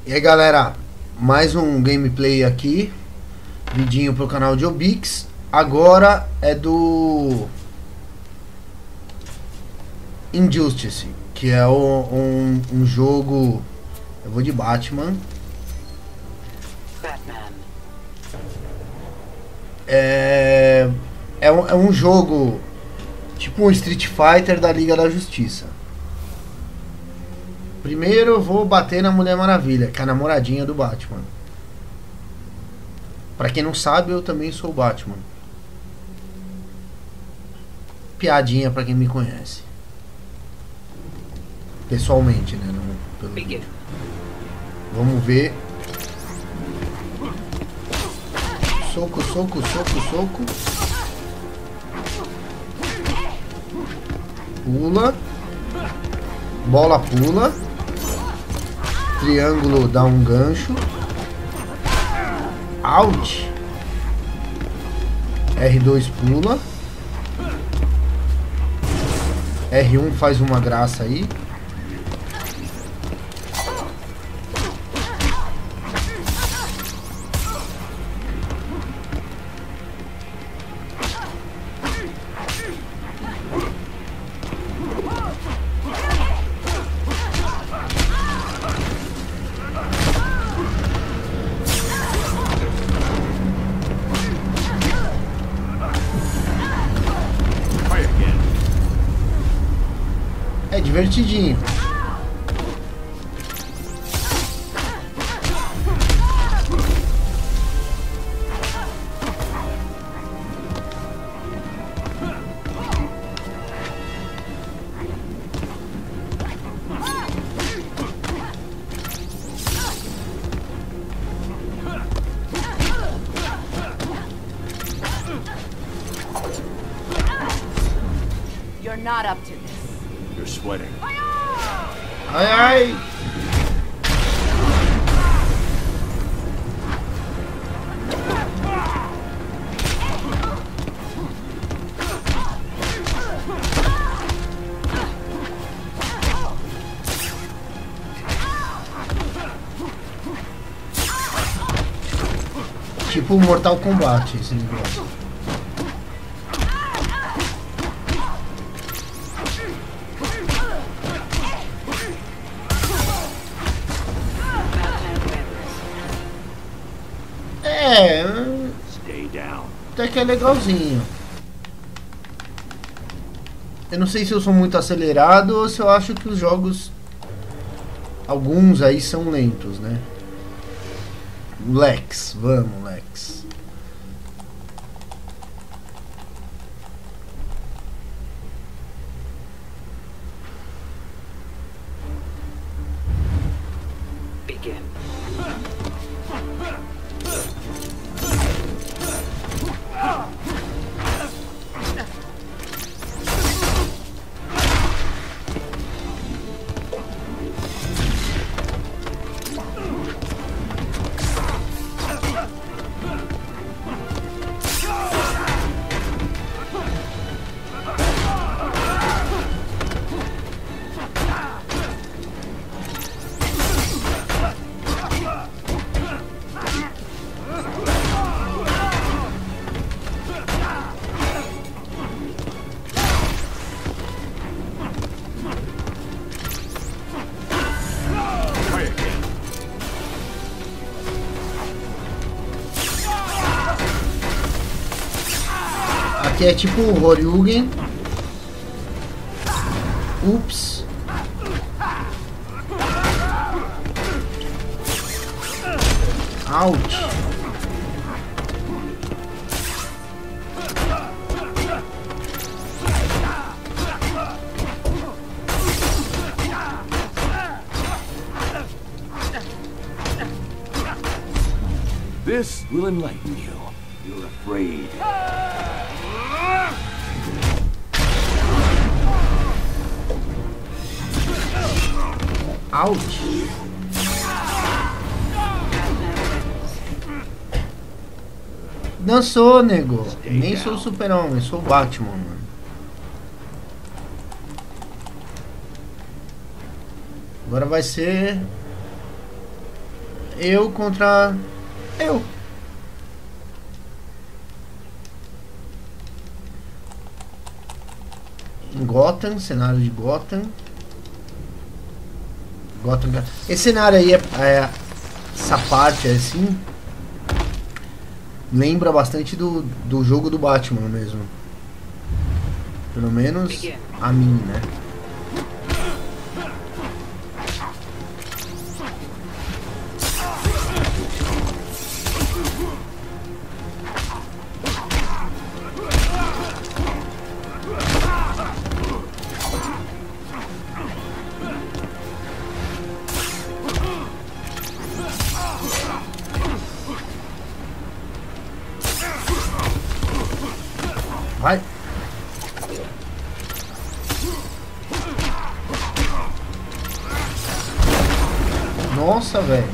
E aí galera, mais um gameplay aqui, vidinho pro canal de Obix. Agora é do Injustice, que é um jogo, eu vou de Batman. É um jogo tipo um Street Fighter da Liga da Justiça. Primeiro eu vou bater na Mulher Maravilha, que é a namoradinha do Batman. Pra quem não sabe, eu também sou o Batman. Piadinha pra quem me conhece. Pessoalmente, né? Não, pelo... Vamos ver. Soco, soco, soco, soco. Pula. Bola pula. Triângulo dá um gancho. Out. R2 pula. R1 faz uma graça aí. É divertidinho. You're not up to this. You're sweating. Ai, ai. Tipo Mortal Kombat esse negócio. Até que é legalzinho. Eu não sei se eu sou muito acelerado ou se eu acho que os jogos, alguns aí são lentos, né? Lex, vamos Lex. Aqui é tipo o Horyugen. Ups. Out. This will enlighten you. You're afraid. Out. Dançou, nego. Nem sou o Super-Homem, sou o Batman, mano. Agora vai ser Eu contra eu. Em Gotham, cenário de Gotham. Esse cenário aí essa parte assim lembra bastante do jogo do Batman mesmo. Pelo menos a mim, né? Vai. Nossa, velho.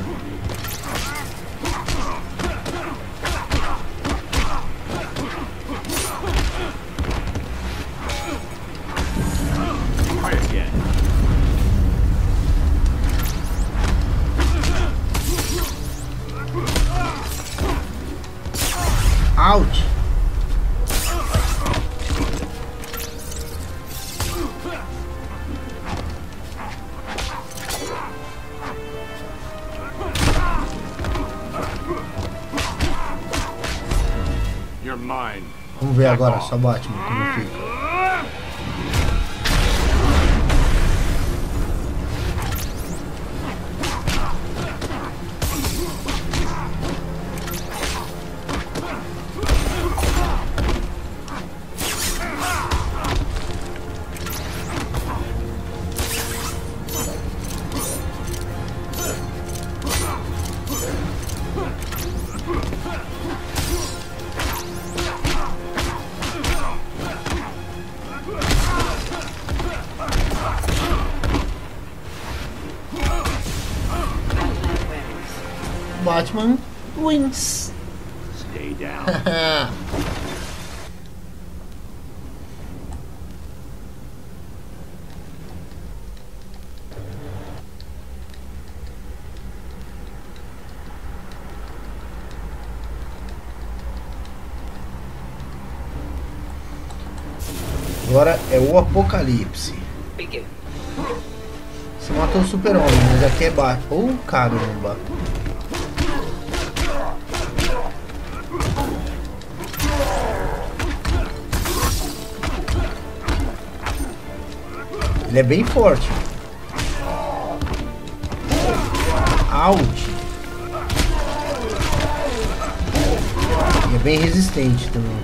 Out. Vamos ver agora só Batman como fica. Batman wins. Stay down. Agora é o Apocalipse. Você matou o Super-Homem, mas aqui é Batman. Oh, caramba. Ele é bem forte. Out. E é bem resistente também.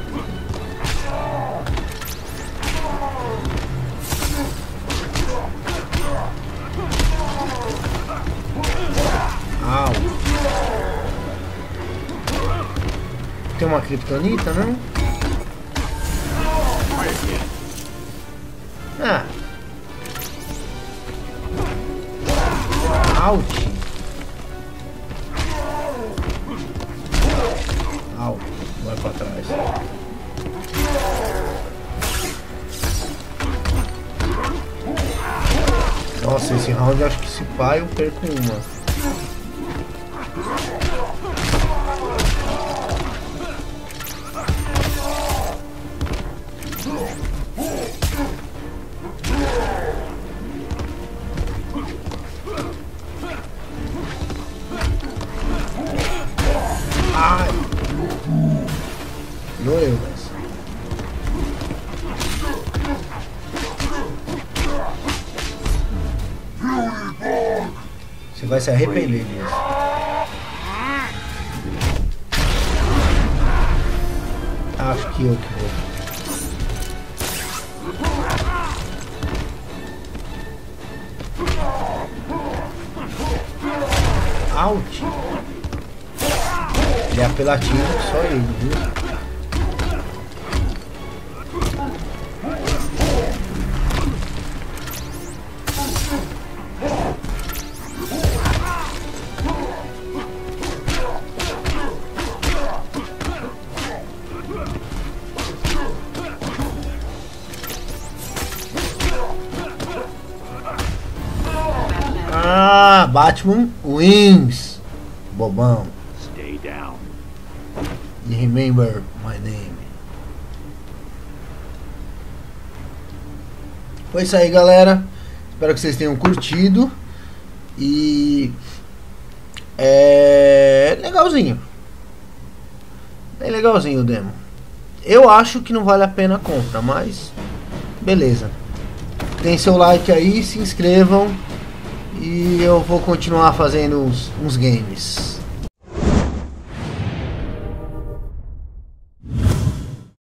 Au. Tem uma Kryptonita, não? Ah. Out. Au. Vai pra trás. Nossa, esse round eu acho que se pá eu perco uma. Ai. Doeu, mas. Você vai se arrepender disso. Acho que eu que vou. Out. Ele é apelativo, só ele, viu? Ah, Batman wins. bobão. Stay down. E remember my name. Foi isso aí, galera. Espero que vocês tenham curtido. E é legalzinho. É legalzinho o demo. Eu acho que não vale a pena a compra, mas beleza. Deem seu like aí, se inscrevam. E eu vou continuar fazendo uns games.